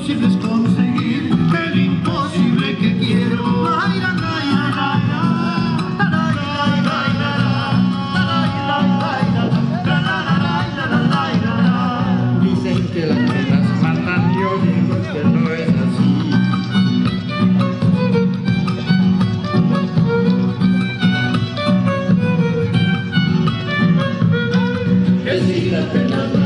imposible es conseguir el imposible que quiero. Dicen que las penas matan, yo digo que no es así. Que si las penas